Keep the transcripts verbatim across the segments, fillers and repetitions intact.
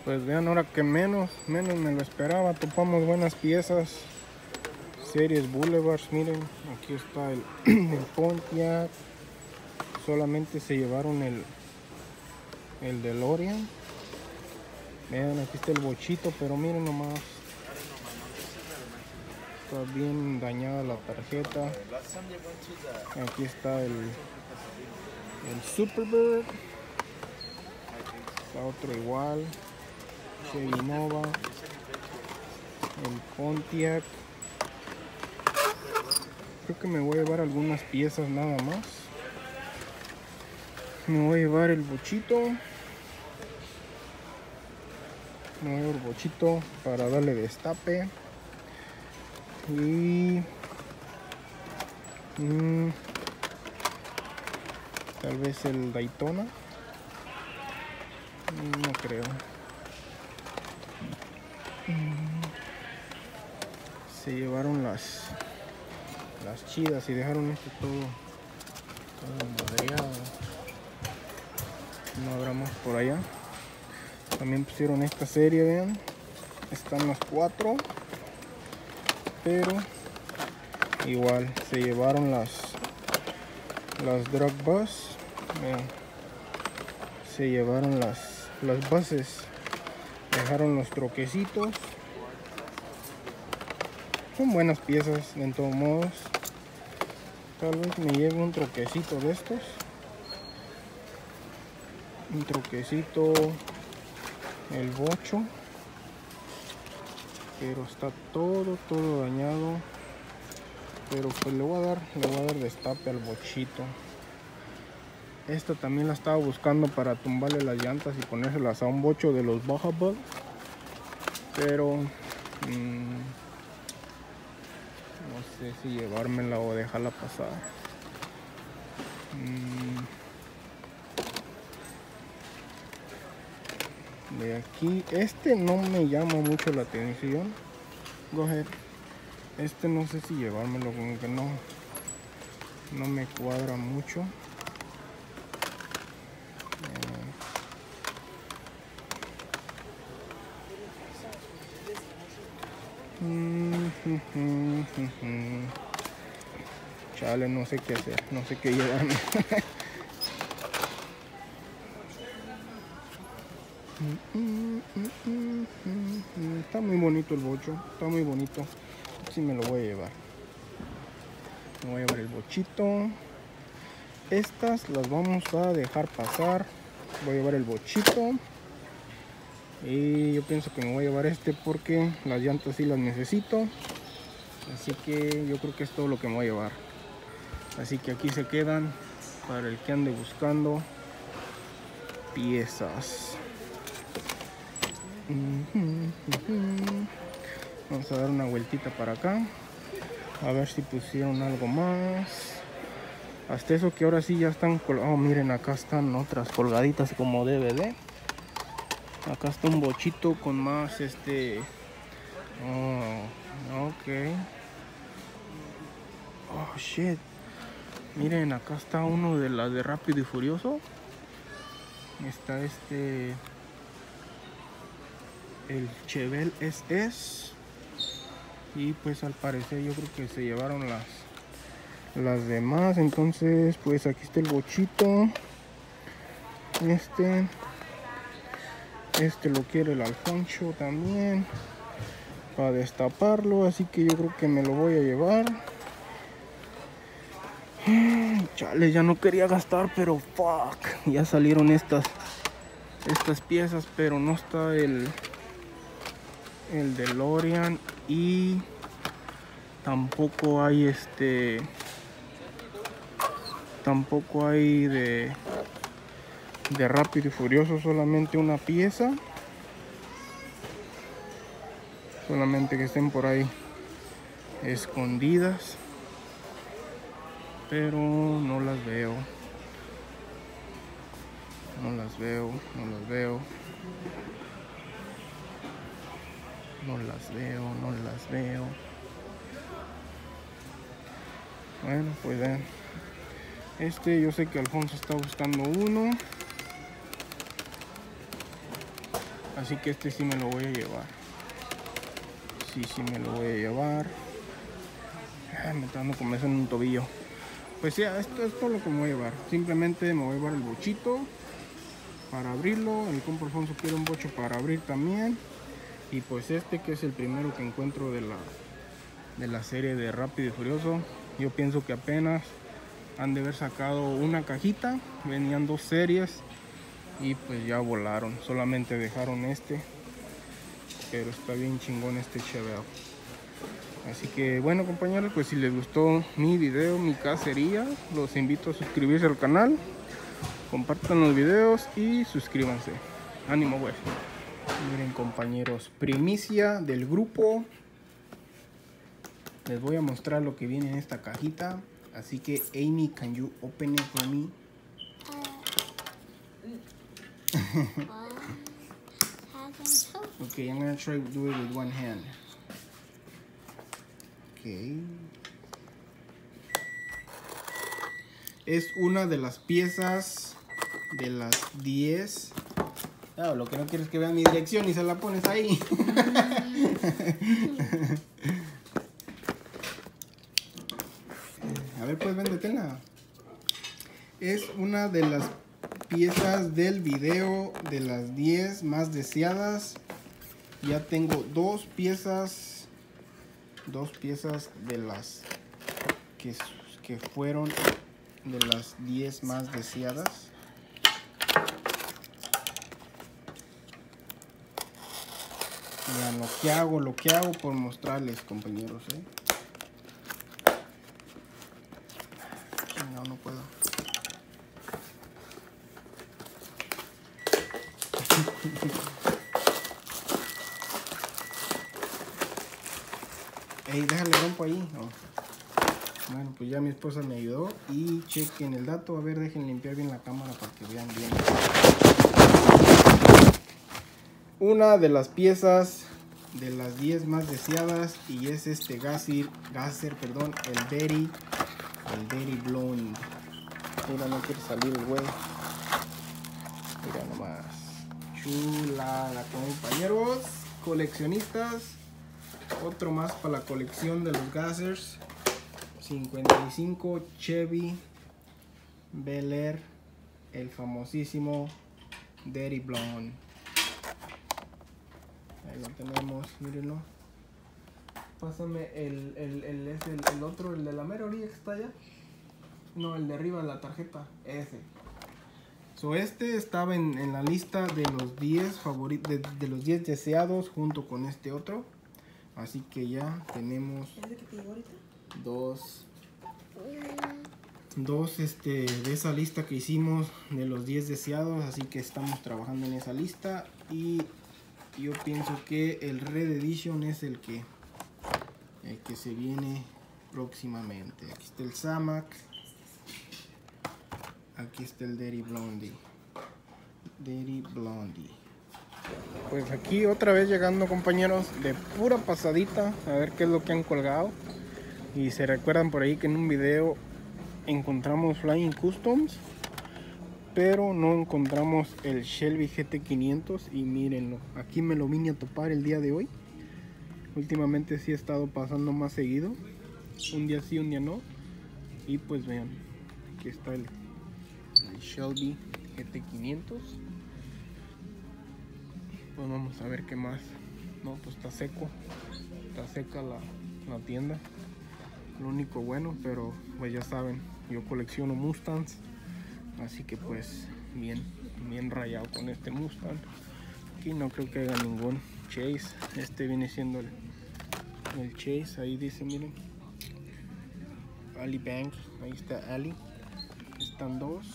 Pues vean, ahora que menos, menos me lo esperaba, topamos buenas piezas. Series Boulevards, miren, aquí está el, el Pontiac. Solamente se llevaron el, el DeLorean. Vean, aquí está el bochito, pero miren nomás. Está bien dañada la tarjeta. Aquí está el, el Superbird. Está otro igual. Chevy Nova. El Pontiac. Creo que me voy a llevar algunas piezas nada más. Me voy a llevar el bochito. Me voy a llevar el bochito para darle destape. Y mmm, tal vez el Daytona. No creo. Se llevaron las las chidas y dejaron esto todo, todo madreado. No habrá más por allá. También pusieron esta serie, vean. Están las cuatro. Pero igual se llevaron las las drag bus. Vean. Se llevaron las las buses. Dejaron los troquecitos. Son buenas piezas de todos modos. Tal vez me lleve un troquecito de estos. Un troquecito. El bocho. Pero está todo, todo dañado. Pero pues le voy a dar, le voy a dar destape al bochito. Esta también la estaba buscando para tumbarle las llantas y ponérselas a un bocho de los Baja Bug. Pero mmm, no sé si llevármela o dejarla pasar. Mm. De aquí, este no me llama mucho la atención. Go ahead. Este no sé si llevármelo, como que no, no me cuadra mucho. Chale, no sé qué hacer, no sé qué llevarme. Está muy bonito el bocho, está muy bonito. Sí, me lo voy a llevar. Me voy a llevar el bochito. Estas las vamos a dejar pasar. Voy a llevar el bochito. Y yo pienso que me voy a llevar este porque las llantas sí las necesito. Así que yo creo que es todo lo que me voy a llevar. Así que aquí se quedan para el que ande buscando piezas. Vamos a dar una vueltita para acá. A ver si pusieron algo más. Hasta eso que ahora sí ya están colgados. Oh, miren, acá están otras colgaditas como D V D. Acá está un bochito con más este. Oh, ok. Oh, shit. Miren, acá está uno de las de Rápido y Furioso. Está este. El Chevelle S S. Y pues al parecer yo creo que se llevaron las las demás. Entonces pues aquí está el bochito. Este. Este lo quiere el Alfonso también. Para destaparlo. Así que yo creo que me lo voy a llevar. Chale, ya no quería gastar, pero fuck. Ya salieron estas estas piezas, pero no está el el DeLorean y tampoco hay este tampoco hay de de Rápido y Furioso, solamente una pieza, solamente que estén por ahí escondidas, pero no las veo no las veo no las veo no las veo no las veo Bueno, pues vean, este yo sé que Alfonso está buscando uno. Así que este sí me lo voy a llevar. Sí, sí me lo voy a llevar. Ah, me está dando comezón en un tobillo. Pues ya, esto es todo lo que me voy a llevar. Simplemente me voy a llevar el bochito para abrirlo. El compa Alfonso quiere un bocho para abrir también. Y pues este que es el primero que encuentro de la, de la serie de Rápido y Furioso. Yo pienso que apenas han de haber sacado una cajita. Venían dos series y pues ya volaron. Solamente dejaron este. Pero está bien chingón este Chevelle. Así que bueno, compañeros, pues si les gustó mi video, mi cacería, los invito a suscribirse al canal, compartan los videos y suscríbanse. Ánimo, güey. Miren, compañeros, primicia del grupo. Les voy a mostrar lo que viene en esta cajita. Así que Amy, can you open it for me? Okay, I'm gonna try to do it with one hand. Okay. Es una de las piezas de las diez. Claro, lo que no quieres es que vean mi dirección y se la pones ahí. A ver, pues véndetela. Es una de las piezas del video de las diez más deseadas. Ya tengo dos piezas. Dos piezas de las que, que fueron de las diez más deseadas. Vean lo que hago, lo que hago por mostrarles, compañeros, ¿eh? No, no puedo. Ey, déjale rompo ahí. No. Bueno, pues ya mi esposa me ayudó. Y chequen el dato. A ver, dejen limpiar bien la cámara para que vean bien. Una de las piezas de las diez más deseadas. Y es este Gazer, Gazer, perdón, el Daddy, el Daddy Blonde. Mira, no quiere salir el güey. Mira nomás. Chulada, compañeros. Coleccionistas. Otro más para la colección de los Gazers. cincuenta y cinco Chevy Bel Air, el famosísimo Daddy Blonde. Ahí lo tenemos, mírenlo. Pásame el, el, el, ese, el, el otro, el de la mera orilla que está allá. No, el de arriba de la tarjeta, ese. So, este estaba en, en la lista de los diez favoritos, de, de los diez deseados junto con este otro. Así que ya tenemos dos, dos este, de esa lista que hicimos de los diez deseados. Así que estamos trabajando en esa lista. Y yo pienso que el Red Edition es el que, el que se viene próximamente. Aquí está el Zamac. Aquí está el Daddy Blondie. Daddy Blondie. Pues aquí otra vez llegando, compañeros, de pura pasadita a ver qué es lo que han colgado. Y se recuerdan por ahí que en un video encontramos Flying Customs, pero no encontramos el Shelby G T quinientos. Y mírenlo, aquí me lo vine a topar el día de hoy. Últimamente sí he estado pasando más seguido, un día sí, un día no. Y pues vean, aquí está el, el Shelby G T quinientos. Pues vamos a ver qué más. No, pues está seco, está seca la, la tienda. Lo único bueno, pero pues ya saben, yo colecciono Mustangs, así que pues bien, bien rayado con este Mustang. Aquí no creo que haya ningún Chase. Este viene siendo el, el Chase. Ahí dice, miren, Ali Bank. Ahí está Ali. Están dos,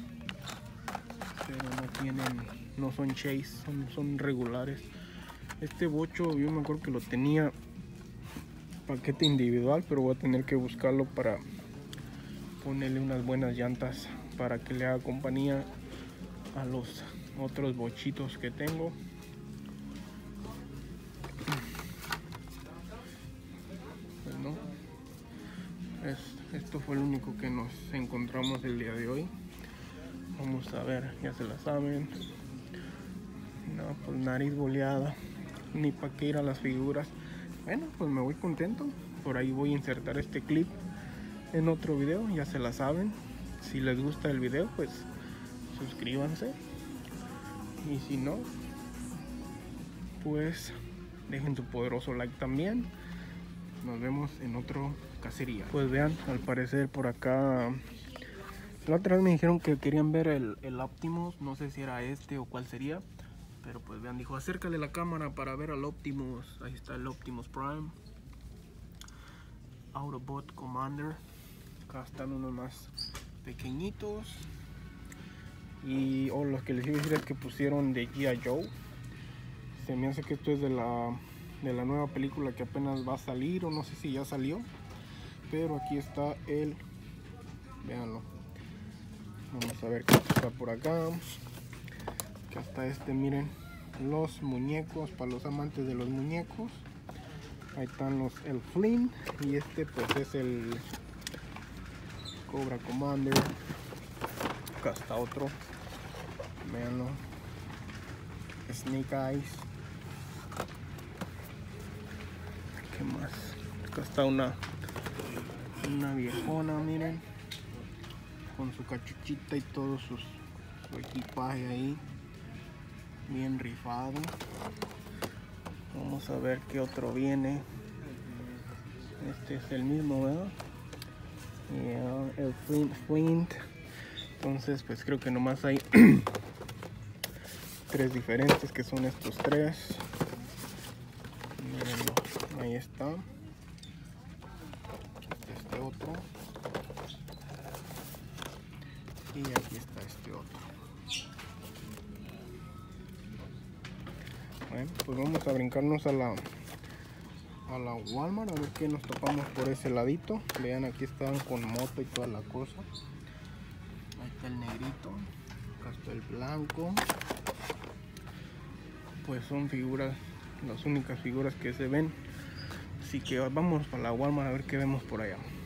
pero no tienen, no son Chase, son, son regulares. Este bocho yo me acuerdo que lo tenía paquete individual, pero voy a tener que buscarlo para ponerle unas buenas llantas para que le haga compañía a los otros bochitos que tengo. Pues no, es, esto fue lo único que nos encontramos el día de hoy. Vamos a ver, ya se la saben. No, pues nariz boleada, ni para qué ir a las figuras. Bueno, pues me voy contento. Por ahí voy a insertar este clip en otro video, ya se la saben. Si les gusta el video, pues suscríbanse. Y si no, pues dejen su poderoso like también. Nos vemos en otro cacería. Pues vean, al parecer por acá, la otra vez me dijeron que querían ver el, el Optimus. No sé si era este o cuál sería, pero pues vean, dijo acércale la cámara para ver al Optimus. Ahí está el Optimus Prime, Autobot Commander. Acá están unos más pequeñitos. Y oh, los que les iba a decir es que pusieron de G I Joe. Se me hace que esto es de la, de la nueva película que apenas va a salir, o no sé si ya salió. Pero aquí está el, véanlo. Vamos a ver qué está por acá. Acá está este, miren, los muñecos para los amantes de los muñecos. Ahí están los, el Flynn, y este pues es el Cobra Commander. Acá está otro, véanlo, Snake Eyes. ¿Qué más? Acá está una una viejona, miren, con su cachuchita y todo sus, su equipaje ahí, bien rifado. Vamos a ver qué otro viene. Este es el mismo, ¿verdad? Yeah, el Flint, Flint. Entonces pues creo que nomás hay tres diferentes, que son estos tres. Mírenlo, ahí está. Este otro. Y aquí está este otro. Bueno, pues vamos a brincarnos a la a la Walmart a ver qué nos topamos por ese ladito. Vean, aquí están con moto y toda la cosa. Ahí está el negrito, acá está el blanco. Pues son figuras, las únicas figuras que se ven. Así que vamos para la Walmart a ver qué vemos por allá.